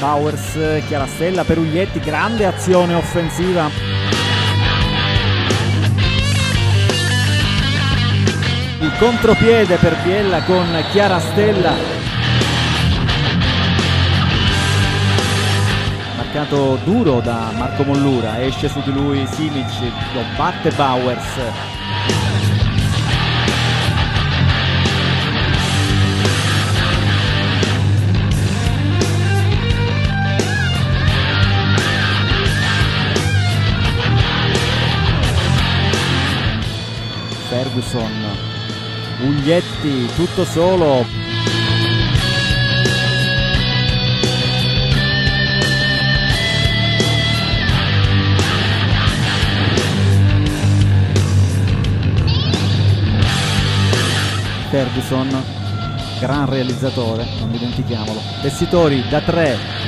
Bowers, Chiarastella per Uglietti, grande azione offensiva. Il contropiede per Biella con Chiarastella. Marcato duro da Marco Mollura, esce su di lui Simic, lo batte Bowers. Ferguson, Uglietti tutto solo. Ferguson, gran realizzatore, non dimentichiamolo. Tessitori da 3.